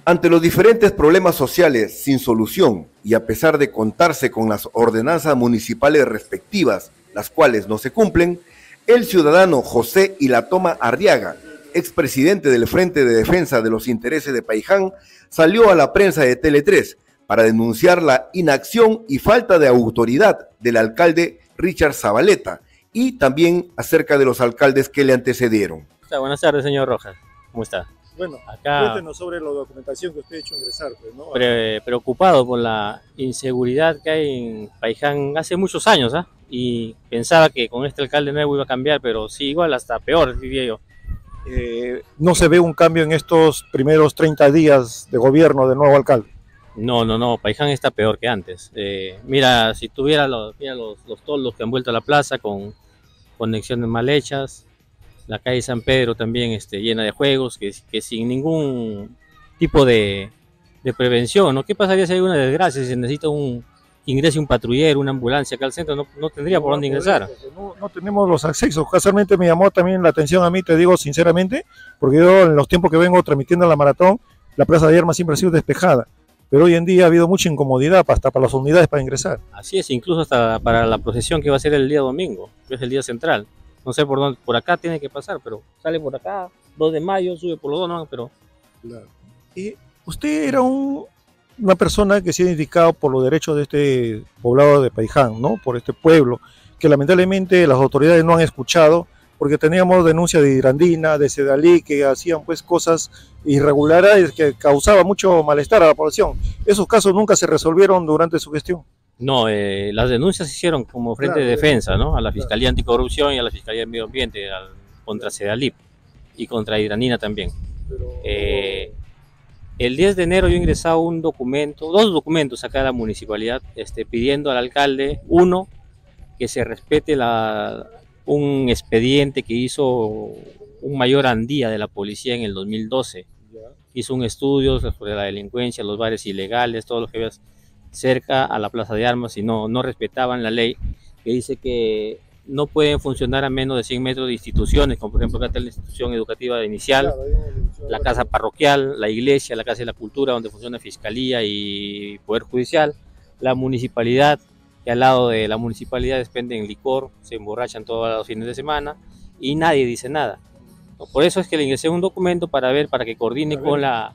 Ante los diferentes problemas sociales sin solución y a pesar de contarse con las ordenanzas municipales respectivas, las cuales no se cumplen, el ciudadano José Ilatoma Arriaga, expresidente del Frente de Defensa de los Intereses de Paiján, salió a la prensa de Tele3 para denunciar la inacción y falta de autoridad del alcalde Richard Zabaleta y también acerca de los alcaldes que le antecedieron. Buenas tardes, señor Rojas. ¿Cómo está? Bueno, acá cuéntenos sobre la documentación que usted ha hecho ingresar. Pues, ¿no? Preocupado por la inseguridad que hay en Paiján hace muchos años, ¿ah? Y pensaba que con este alcalde nuevo iba a cambiar, pero sí, igual hasta peor, diría yo. ¿No se ve un cambio en estos primeros 30 días de gobierno del nuevo alcalde? No, Paiján está peor que antes. Mira, si tuviera los toldos que han vuelto a la plaza con conexiones mal hechas, la calle San Pedro también llena de juegos, que sin ningún tipo de prevención, ¿no? ¿Qué pasaría si hay una desgracia, si se necesita que ingrese un patrullero, una ambulancia acá al centro? No tendría por dónde ingresar. No tenemos los accesos. Casualmente me llamó también la atención a mí, te digo sinceramente, porque yo en los tiempos que vengo transmitiendo la maratón, la plaza de armas siempre ha sido despejada, pero hoy en día ha habido mucha incomodidad hasta para las unidades para ingresar. Así es, incluso hasta para la procesión que va a ser el día domingo, que es el día central. No sé por dónde, por acá tiene que pasar, pero sale por acá, 2 de mayo, sube por los dos, no, pero... Claro. Y usted era una persona que se ha dedicado por los derechos de este poblado de Paiján, ¿no? Por este pueblo, que lamentablemente las autoridades no han escuchado, porque teníamos denuncias de Irandina, de Sedalí, que hacían pues cosas irregulares que causaban mucho malestar a la población. Esos casos nunca se resolvieron durante su gestión. No, las denuncias se hicieron como Frente de Defensa, ¿no? A la Fiscalía Anticorrupción y a la Fiscalía de Medio Ambiente, contra Sedalip y contra Irandina también. El 10 de enero yo he ingresado dos documentos acá a la municipalidad, pidiendo al alcalde, uno, que se respete un expediente que hizo un mayor Andía de la policía en el 2012. Hizo un estudio sobre la delincuencia, los bares ilegales, todo lo que veas cerca a la plaza de armas, y no respetaban la ley que dice que no pueden funcionar a menos de 100 metros de instituciones, como por ejemplo acá está la institución educativa inicial, la casa parroquial, la iglesia, la casa de la cultura, donde funciona fiscalía y poder judicial, la municipalidad, que al lado de la municipalidad despenden licor, se emborrachan todos los fines de semana y nadie dice nada. Por eso es que le ingresé un documento para que coordine con la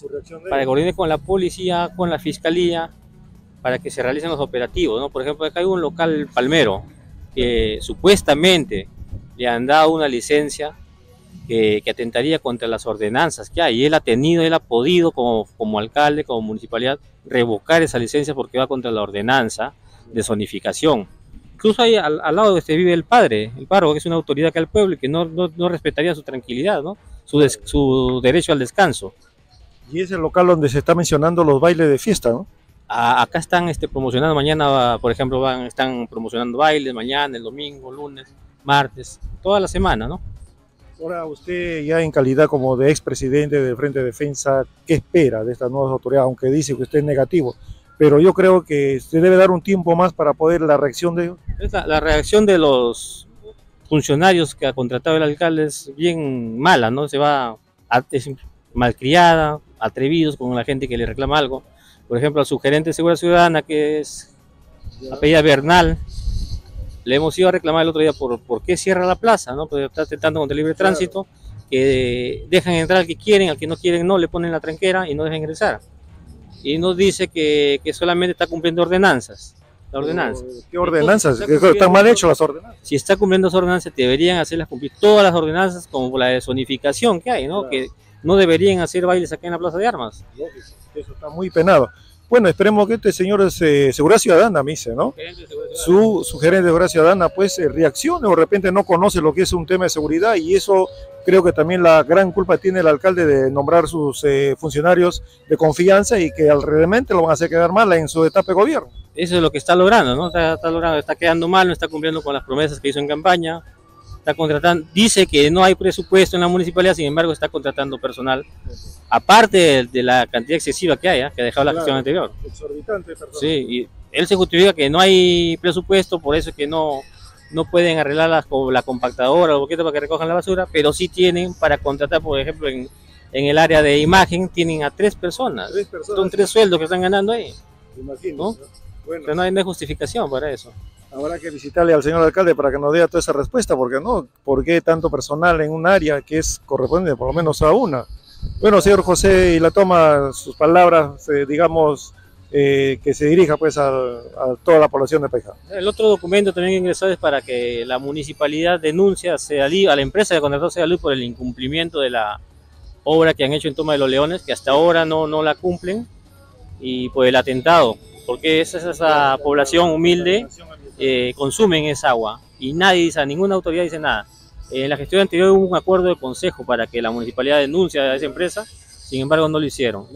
policía, con la fiscalía, para que se realicen los operativos, ¿no? Por ejemplo, acá hay un local palmero que supuestamente le han dado una licencia que atentaría contra las ordenanzas que hay, y él ha podido como alcalde, como municipalidad, revocar esa licencia porque va contra la ordenanza de zonificación. Incluso ahí al lado vive el párroco, que es una autoridad acá al pueblo y que no respetaría su tranquilidad, ¿no? Su derecho al descanso. Y es el local donde se está mencionando los bailes de fiesta, ¿no? Acá están promocionando, mañana por ejemplo están promocionando bailes, mañana, el domingo, lunes, martes, toda la semana, ¿no? Ahora usted ya en calidad como de expresidente del Frente de Defensa, ¿qué espera de estas nuevas autoridades? Aunque dice que usted es negativo, pero yo creo que se debe dar un tiempo más para poder la reacción de ellos. La reacción de los funcionarios que ha contratado el alcalde es bien mala, ¿no? Es malcriada, atrevidos con la gente que le reclama algo. Por ejemplo, al subgerente de Seguridad Ciudadana, que es apellida Bernal, le hemos ido a reclamar el otro día por qué cierra la plaza, ¿no? Porque está atentando contra el libre tránsito, que dejan entrar al que quieren, al que no quieren no, le ponen la tranquera y no dejan ingresar. Y nos dice que solamente está cumpliendo ordenanzas. ¿Qué ordenanzas? ¿Están mal hechas las ordenanzas? Si está cumpliendo las ordenanzas, deberían hacerlas cumplir todas las ordenanzas, como la de zonificación que hay, ¿no? Claro. Que no deberían hacer bailes acá en la plaza de armas. Eso está muy penado. Bueno, esperemos que este señor es Seguridad Ciudadana, me dice, ¿no? Su gerente de Seguridad Ciudadana, pues, reaccione o de repente no conoce lo que es un tema de seguridad, y eso creo que también la gran culpa tiene el alcalde de nombrar sus funcionarios de confianza y que realmente lo van a hacer quedar mal en su etapa de gobierno. Eso es lo que está logrando, ¿no? Está quedando mal, no está cumpliendo con las promesas que hizo en campaña. Está contratando, dice que no hay presupuesto en la municipalidad, sin embargo está contratando personal, aparte de la cantidad excesiva que hay, que ha dejado la gestión anterior. Exorbitante personal. Sí, y él se justifica que no hay presupuesto, por eso es que no pueden arreglar la compactadora o boqueta para que recojan la basura, pero sí tienen para contratar, por ejemplo, en en el área de imagen tienen a 3 personas. Son 3 sueldos que están ganando ahí. Imagino, ¿no? Bueno, Pero no hay justificación para eso. habrá que visitarle al señor alcalde para que nos dé toda esa respuesta, porque no, ¿por qué tanto personal en un área que es correspondiente por lo menos a una? Bueno, señor José, y la toma sus palabras, digamos, que se dirija pues a toda la población de Paiján. El otro documento también ingresado es para que la municipalidad denuncie a la empresa de contrató Sealud por el incumplimiento de la obra que han hecho en Toma de los Leones, que hasta ahora no la cumplen, y por el atentado, porque esa población humilde consumen esa agua y nadie dice, ninguna autoridad dice nada. En la gestión anterior hubo un acuerdo de consejo para que la municipalidad denuncie a esa empresa, sin embargo no lo hicieron.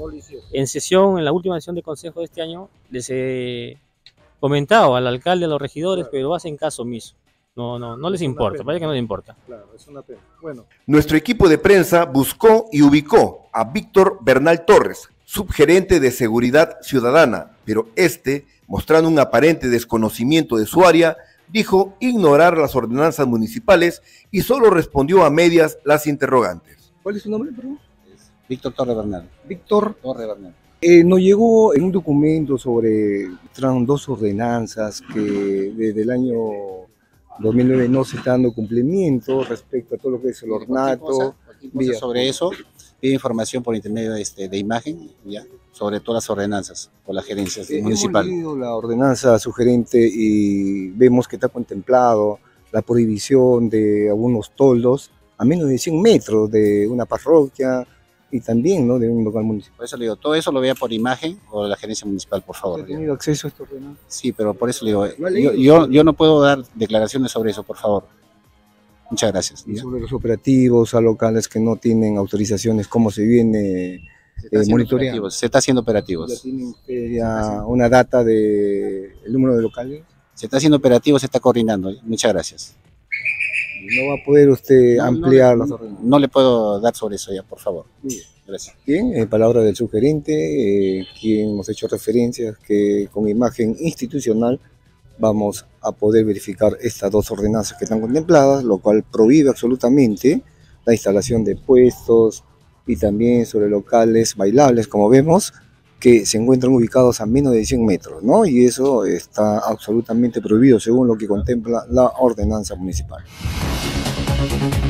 En la última sesión de consejo de este año, les he comentado al alcalde, a los regidores, claro, pero hacen caso omiso. No les importa, parece que no les importa. Claro, es una pena. Bueno. Nuestro equipo de prensa buscó y ubicó a Víctor Bernal Torres, subgerente de Seguridad Ciudadana, pero mostrando un aparente desconocimiento de su área, dijo ignorar las ordenanzas municipales y solo respondió a medias las interrogantes. ¿Cuál es su nombre, perdón? Víctor Torre Bernal. Víctor Torre Bernal. Nos llegó en un documento sobre 2 ordenanzas que desde el año 2009 no se está dando cumplimiento respecto a todo lo que es el ornato. Sobre eso, pide información por intermedio de imagen, ¿ya? Sobre todas las ordenanzas por la gerencia municipal. Hemos leído la ordenanza sugerente y vemos que está contemplado la prohibición de algunos toldos a menos de 100 metros de una parroquia y también, ¿no?, de un local municipal. Por eso le digo, todo eso lo vea por imagen o la gerencia municipal, por favor. ¿Ha tenido acceso a esta ordenanza? Sí, pero por eso le digo, yo no puedo dar declaraciones sobre eso, por favor. Muchas gracias. Y sobre los operativos a locales que no tienen autorizaciones, ¿cómo se viene monitoreando? Se está haciendo operativos. ¿Ya tiene usted ya una data del número de locales? Se está haciendo operativos, se está coordinando. Muchas gracias. ¿No va a poder usted ampliar las ordenanzas? No le puedo dar sobre eso ya, por favor. Bien. Gracias. Bien, palabra del subgerente, quien hemos hecho referencias que con imagen institucional vamos a poder verificar estas 2 ordenanzas que están contempladas, lo cual prohíbe absolutamente la instalación de puestos y también sobre locales bailables, como vemos, que se encuentran ubicados a menos de 100 metros, ¿no? Y eso está absolutamente prohibido según lo que contempla la ordenanza municipal.